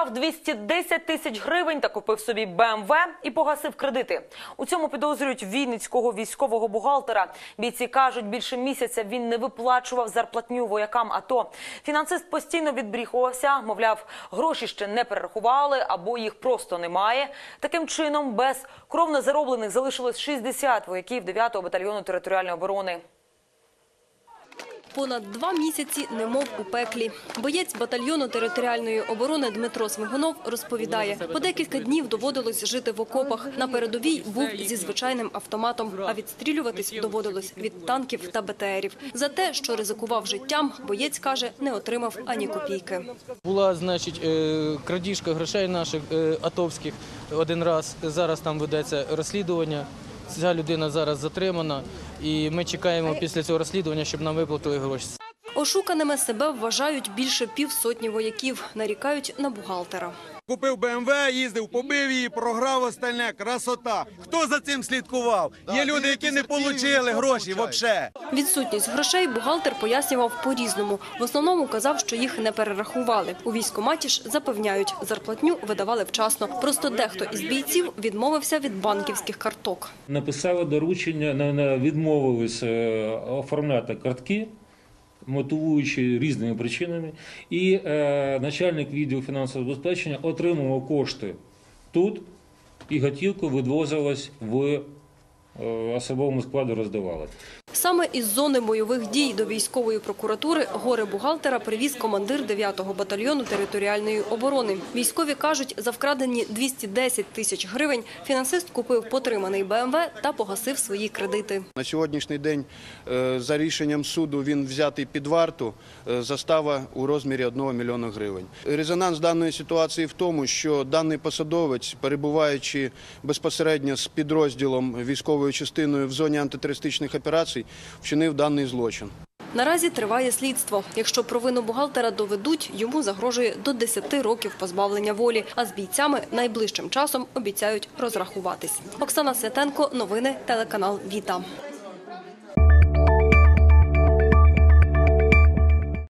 Зібрав 210 тисяч гривень та купив собі БМВ і погасив кредити. У цьому підозрюють вінницького військового бухгалтера. Бійці кажуть, більше місяця він не виплачував зарплатню воякам АТО. Фінансист постійно відбріхувався, мовляв, гроші ще не перерахували або їх просто немає. Таким чином, без кровно зароблених залишилось 60 вояків 9-го батальйону територіальної оборони. Понад 2 місяці немов у пеклі. Боєць батальйону територіальної оборони Дмитро Смигунов розповідає, по декілька днів доводилось жити в окопах. На передовій був зі звичайним автоматом, а відстрілюватись доводилось від танків та БТРів. За те, що ризикував життям, боєць, каже, не отримав ані копійки. Була, значить, крадіжка грошей наших атовських один раз. Зараз там ведеться розслідування. Ця людина зараз затримана, і ми чекаємо після цього розслідування, щоб нам виплатили гроші. Ошуканими себе вважають більше півсотні вояків, нарікають на бухгалтера. Купив БМВ, їздив, побив її, програв остальне, красота. Хто за цим слідкував? Є люди, які не отримали гроші взагалі. Відсутність грошей бухгалтер пояснював по-різному. В основному казав, що їх не перерахували. У військкоматі ж запевняють, зарплатню видавали вчасно. Просто дехто із бійців відмовився від банківських карток. Написали доручення, відмовились оформляти картки, мотивуючи різними причинами, і начальник відділу фінансового забезпечення отримував кошти тут, і готівку відвозилась в особовому складу, роздавали. Саме із зони бойових дій до військової прокуратури горе-бухгалтера привіз командир 9-го батальйону територіальної оборони. Військові кажуть, за вкрадені 210 тисяч гривень фінансист купив потриманий БМВ та погасив свої кредити. На сьогоднішній день за рішенням суду він взятий під варту, застава у розмірі 1 мільйона гривень. Резонанс даної ситуації в тому, що даний посадовець, перебуваючи безпосередньо з підрозділом військовою частиною в зоні антитерористичних операцій, вчинив даний злочин. Наразі триває слідство. Якщо провину бухгалтера доведуть, йому загрожує до 10 років позбавлення волі. А з бійцями найближчим часом обіцяють розрахуватись. Оксана Святенко, новини, телеканал «Віта».